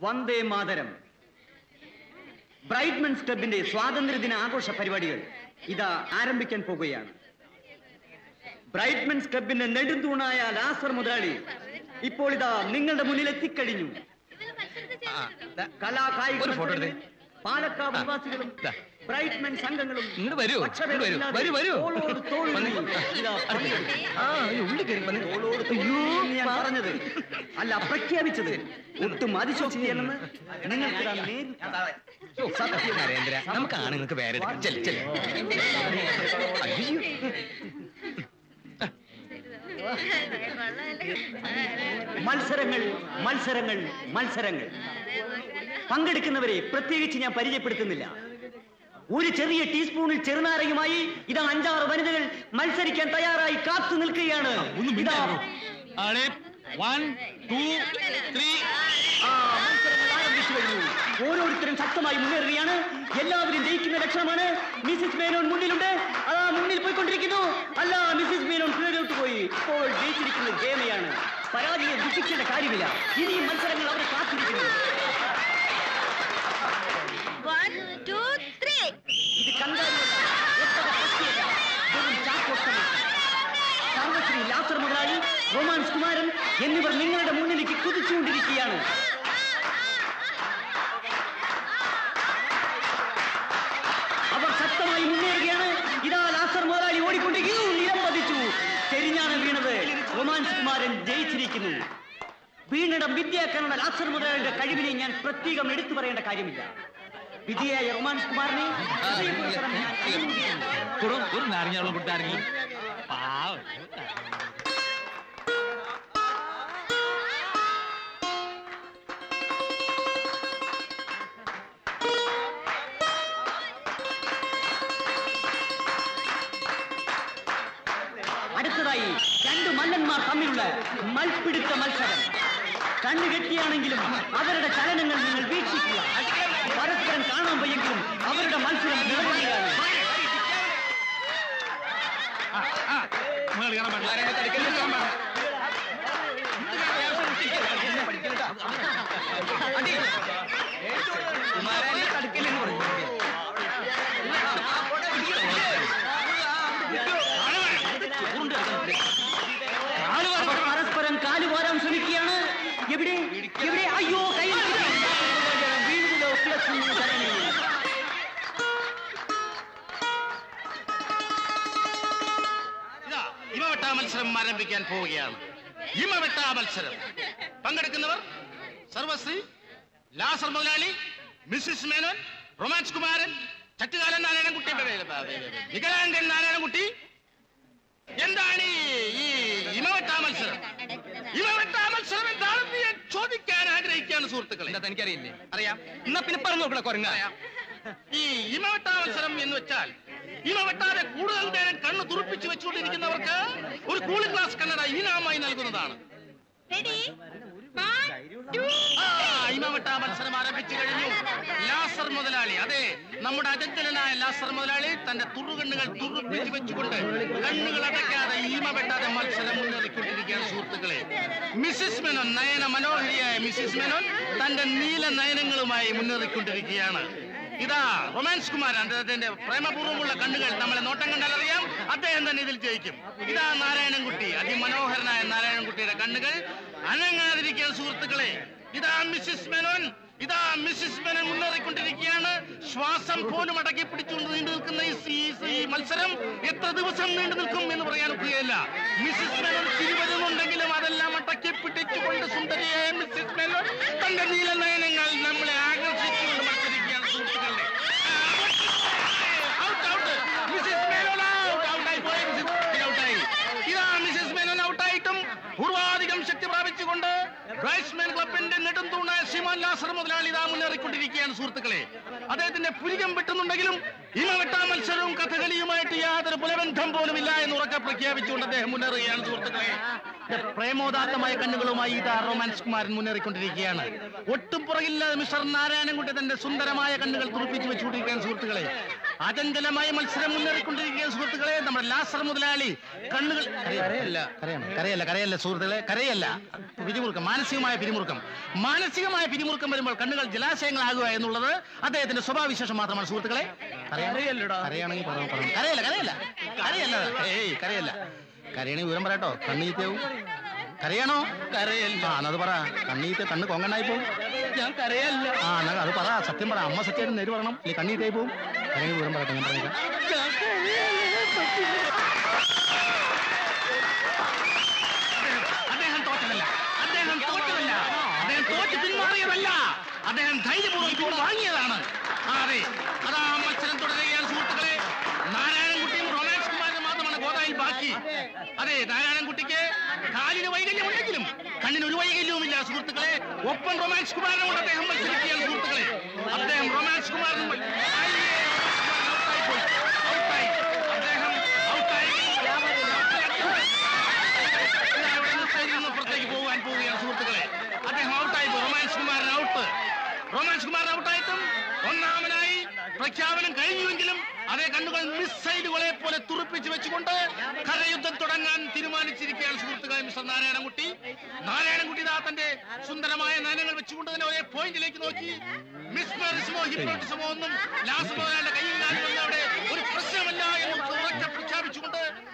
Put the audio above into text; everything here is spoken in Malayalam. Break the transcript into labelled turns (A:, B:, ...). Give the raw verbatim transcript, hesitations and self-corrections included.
A: വന്ദേ മാതരം. ബ്രൈറ്റ്മെൻസ് ക്ലബിന്റെ സ്വാതന്ത്ര്യദിന ആഘോഷ പരിപാടികൾ ഇതാ ആരംഭിക്കാൻ പോകുകയാണ്. ബ്രൈറ്റ്മെൻസ് ക്ലബിന്റെ നെടുന്തൂണായ ലാസർ മുതലാളി ഇപ്പോൾ ഇതാ നിങ്ങളുടെ മുന്നിൽ എത്തിക്കഴിഞ്ഞു. കലാകായിക പാലക്കാട് നിവാസികളും ബ്രൈറ്റ്മെൻ സംഘങ്ങളും പറഞ്ഞത് അല്ല പ്രഖ്യാപിച്ചത് ഒട്ടും അതിശോക്തിയല്ലെന്ന് നിങ്ങൾക്ക്
B: നരേന്ദ്ര, നമുക്ക് ആണുങ്ങൾക്ക് വേറെ
A: മത്സരങ്ങൾ മത്സരങ്ങൾ മത്സരങ്ങൾ പങ്കെടുക്കുന്നവരെ പ്രത്യേകിച്ച് ഞാൻ പരിചയപ്പെടുത്തുന്നില്ല. ഒരു ചെറിയ ടീസ്പൂണിൽ ചെറുനാരയുമായി ഇതാ അഞ്ചാറ് വനിതകൾ മത്സരിക്കാൻ തയ്യാറായി കാത്തു നിൽക്കുകയാണ്. ഇതാ മത്സരങ്ങൾ ആരംഭിച്ചു കഴിഞ്ഞു. ഓരോരുത്തരും ശക്തമായി മുന്നേറുകയാണ്. എല്ലാവരും ജയിക്കുന്ന ലക്ഷണമാണ്. മിസ്സിസ് മേനോൻ മുന്നിലുണ്ട്. അതാ മുന്നിൽ പോയിക്കൊണ്ടിരിക്കുന്നു. അല്ല, മിസ്സിസ് മേനോൻ കീഴോട്ട് പോയി. ഇപ്പോൾ ജയിച്ചിരിക്കുന്നത് ജയമയാണ്. പരാജയം ദുഃഖിക്കേണ്ട കാര്യമില്ല. ഇനിയും മത്സരങ്ങൾ അവരെ കാത്തിരിക്കുന്നു. ഇത് കണ്ടാലുള്ള സർവശ്രീ ലാസർ മുതലാളി, റൊമാൻസ് കുമാരൻ എന്നിവർ നിങ്ങളുടെ മുന്നിലേക്ക് കുതിച്ചുകൊണ്ടിരിക്കുകയാണ്. അവർ ശക്തമായി മുന്നേറുകയാണ്. ഇതാ ലാസർ മുതലാളി ഓടിക്കൊണ്ടിരിക്കുന്നു. നിലം പതിച്ചു. ചെരിഞ്ഞാണ് വീണത്. റൊമാൻസ് കുമാരൻ ജയിച്ചിരിക്കുന്നു. വീണിടം വിദ്യാക്കാനുള്ള ലാസർ മുതലാളിയുടെ കഴിവിനെ ഞാൻ പ്രത്യേകം എടുത്തു പറയേണ്ട കാര്യമില്ല. വിജയായ റൊമാൻസ് കുമാറിനെ
B: ഒരു നാരങ്ങ കൊടുത്തായിരുന്നു.
A: അടുത്തതായി രണ്ട് മല്ലന്മാർ തമ്മിലുള്ള മൽപ്പിടുത്ത മത്സരം. കണ്ണു കെട്ടിയാണെങ്കിലും അവരുടെ ചലനങ്ങൾ നിങ്ങൾ വീക്ഷിക്കുക. പരസ്പരം കാണാൻ വയ്യെങ്കിലും അവരുടെ മത്സരം നിലനിൽക്കുകയാണ്. പരസ്പരം കാലു പോരാൻ ശ്രമിക്കുകയാണ്. എവിടെ എവിടെ അയ്യോ കൈ വീഴുന്നതോ
C: ഇമവെട്ടാ മത്സരം ആരംഭിക്കാൻ പോവുകയാണ്. ഇമവെട്ടാ മത്സരം പങ്കെടുക്കുന്നവർ സർവശ്രീ ലാസർ മുതലാളി, മിസ്സിസ് മേനോൻ, റൊമാൻസ് കുമാരൻ, ചട്ടുകാലൻ നാരായണൻകുട്ടി, വികലാംഗൻ നാരായണൻകുട്ടി. എന്താണ് ഈ ഇമവെട്ടാ മത്സരം? ഇമവെട്ടാ മത്സരം എന്താണെന്ന് ഞാൻ ചോദിക്കാൻ ആഗ്രഹിക്കുകയാണ് സുഹൃത്തുക്കളെ.
B: എന്താ തനിക്കറിയില്ലേ?
C: അറിയാം.
B: എന്നാ പിന്നെ പറഞ്ഞു നോക്കണ കുറങ്ങ.
C: ഈ ഇമവെട്ടാ മത്സരം എന്ന് വെച്ചാൽ ഇമ വെട്ടാതെ കൂടുതൽ നേരം കണ്ണ് തുറപ്പിച്ചു വെച്ചുകൊണ്ടിരിക്കുന്നവർക്ക് ഒരു കൂളിംഗ് ഗ്ലാസ് കണ്ണട ഇനാമായി നൽകുന്നതാണ്. ഇമവെട്ടാ മത്സരം ആരംഭിച്ചു കഴിഞ്ഞു. ലാസർ മുതലാളി, അതെ, നമ്മുടെ അജന്തനായ ലാസർ മുതലാളി തന്റെ തുറുകണ്ണുകൾ തുറപ്പിച്ചു വെച്ചുകൊണ്ട് കണ്ണുകൾ അടയ്ക്കാതെ ഇമ വെട്ടാതെ മത്സരം മുന്നേറിക്കൊണ്ടിരിക്കുകയാണ് സുഹൃത്തുക്കളെ. മിസ്സിസ് മേനോൻ, നയന മനോഹരിയായ മിസ്സിസ് മേനോൻ തന്റെ നീല നയനങ്ങളുമായി മുന്നേറിക്കൊണ്ടിരിക്കുകയാണ്. ഇതാ റൊമാൻസ് കുമാരൻ, അദ്ദേഹത്തിന്റെ പ്രേമപൂർവ്വമുള്ള കണ്ണുകൾ നമ്മളെ നോട്ടം കണ്ടാൽ അറിയാം അദ്ദേഹം തന്നെ ഇതിൽ ജയിക്കും. ഇതാ നാരായണൻകുട്ടി, അതിമനോഹരനായ നാരായണൻകുട്ടിയുടെ കണ്ണുകൾ അനങ്ങാതിരിക്കുക സുഹൃത്തുക്കളെ. ഇതാ മിസ്സിസ് മേനോൻ, ഇതാ മിസ്സിസ് മേനോൻ മുന്നേറിക്കൊണ്ടിരിക്കുകയാണ്. ശ്വാസം പോലും അടക്കി പിടിച്ചുകൊണ്ട് നീണ്ടു നിൽക്കുന്ന ഈ മത്സരം എത്ര ദിവസം നീണ്ടു നിൽക്കും എന്ന് പറയാൻ ഒക്കുകയില്ല. മിസ്സിസ് മേനോൻ തിരുവരുന്നുണ്ടെങ്കിലും അതെല്ലാം അടക്കി പിടിച്ചുകൊണ്ട് സുന്ദരിയായ മിസ്സിസ് മേനോൻ തന്റെ നീല നയനങ്ങൾ നമ്മളെ ആകർഷിച്ചുകൊണ്ട് മത്സരിക്കുകയാണ് സുഹൃത്തുക്കളുടെ. ഇതാ മിസ്സിസ് മേനോൻ ഔട്ടായിട്ടും പൂർവാധികം ശക്തി പ്രാപിച്ചുകൊണ്ട് ബ്രൈറ്റ്സ്മെൻ ക്ലബിന്റെ നെടുന്തൂണായ ശ്രീമാൻ ലാസർ മുതലാളി ഇതാ മുന്നേറിക്കൊണ്ടിരിക്കുകയാണ് സുഹൃത്തുക്കളെ. അദ്ദേഹത്തിന്റെ പുരികം വെട്ടുന്നുണ്ടെങ്കിലും ഇമവെട്ടാ മത്സരവും കഥകളിയുമായിട്ട് യാതൊരു പുലബന്ധം പോലും ഇല്ല എന്ന് ഉറക്കെ പ്രഖ്യാപിച്ചുകൊണ്ട് അദ്ദേഹം മുന്നേറുകയാണ് സുഹൃത്തുക്കളെ. പ്രേമോദാത്തമായ കണ്ണുകളുമായി ഇതാ റൊമാൻസ് കുമാരൻ മുന്നേറിക്കൊണ്ടിരിക്കുകയാണ്. ഒട്ടും പുറകില്ലാതെ മിസ്റ്റർ നാരായണൻകുട്ടി തന്റെ സുന്ദരമായ കണ്ണുകൾ തുറപ്പിച്ചു വെച്ചുകൊണ്ടിരിക്കുകയാണ് സുഹൃത്തുക്കളെ. അചഞ്ചലമായ മത്സരം മുന്നേറിക്കൊണ്ടിരിക്കുന്ന സുഹൃത്തുക്കളെ നമ്മുടെ ലാസർ മുതലാളി കണ്ണുകൾ കരയല്ല കരയണം കരയല്ല കരയല്ല സുഹൃത്തുക്കളെ കരയല്ല പിരിമുറുക്കം മാനസികമായ പിരിമുറുക്കം മാനസികമായ പിരിമുറുക്കം വരുമ്പോൾ കണ്ണുകൾ ജലാശയങ്ങളാകുക എന്നുള്ളത് അദ്ദേഹത്തിന്റെ സ്വഭാവവിശേഷം മാത്രമാണ് സുഹൃത്തുക്കളെ. കരയല്ലടാ കരയാണെങ്കിൽ പറഞ്ഞു പറഞ്ഞു കരയല്ല കരയല്ല കരയല്ല ഏയ് കരയല്ല കരയണെങ്കിൽ വിവരം പറയട്ടോ കണ്ണീറ്റവും കരയാണോ കരയല്ല അത് പറ കണ്ണീറ്റ് കണ്ണ് കൊങ്ങണ്ടായി പോവും. ഞാൻ കരയല്ല ആ എന്നാ അത് പറ സത്യം പറ അമ്മ സത്യമായിട്ട് നേര് പറയണം ഇല്ല കണ്ണീറ്റായി പോവും. കരയണെങ്കിൽ വിവരം പറയട്ടെ ഞാൻ പറഞ്ഞേക്കാം. അദ്ദേഹം തോറ്റതല്ല അദ്ദേഹം തോറ്റതല്ല അദ്ദേഹം തോറ്റ് പിന്മാറിയതല്ല അദ്ദേഹം ധൈര്യപൂർവ്വം വാങ്ങിയതാണ്. അതെ അതാ മത്സരം തുടരുകയാണ് സുഹൃത്തുക്കളെ. നാരായണൻകുട്ടിയും റൊമാൻസ് കുമാരനും മാത്രമാണ് ഗോദായിൽ ബാക്കി. അതെ നാരായണൻകുട്ടിക്ക് കാലിന് വൈകല്യം ഉണ്ടെങ്കിലും കണ്ണിന് ഒരു വൈകല്യവുമില്ല സുഹൃത്തുക്കളെ. ഒപ്പം റൊമാൻസ് കുമാരനും കൊണ്ട് അദ്ദേഹം മത്സരിക്കുകയാണ് സുഹൃത്തുക്കളെ. അദ്ദേഹം റൊമാൻസ് കുമാരനും പുറത്തേക്ക് പോകാൻ പോവുകയാണ് സുഹൃത്തുക്കളെ. അദ്ദേഹം ഔട്ടായി romance Kumaran out romance Kumaran ഔട്ടായിട്ടും ഒന്നാമനായി പ്രഖ്യാപനം കഴിഞ്ഞുവെങ്കിലും അതേ കണ്ണുകൾ മിസൈലുകളെ പോലെ തുറപ്പിച്ചു വെച്ചുകൊണ്ട് കരയുദ്ധം തുടങ്ങാൻ തീരുമാനിച്ചിരിക്കുകയാണ് സുഹൃത്തുക്കളെ. മിസ്റ്റർ നാരായണൻകുട്ടി നാരായണൻകുട്ടി ഇതാ തന്റെ സുന്ദരമായ നയനങ്ങൾ വെച്ചുകൊണ്ട് തന്നെ ഒരേ പോയിന്റിലേക്ക് നോക്കി മിസ്മറിസമോ ഹിപ്നോട്ടിസമോ ഒന്നും ലാസ്റ്റ് മുതലാളിയുടെ കയ്യിൽ കാലുകൊണ്ട് അവിടെ ഒരു പ്രശ്നമല്ല എന്ന് ഉറക്കെ പ്രഖ്യാപിച്ചുകൊണ്ട്